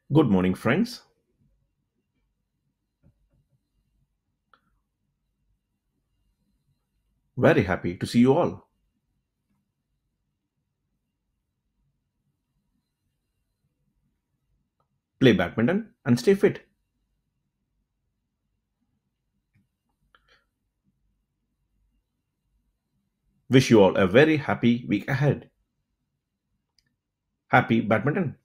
Good morning, friends. Very happy to see you all. Play badminton and stay fit. Wish you all a very happy week ahead. Happy badminton.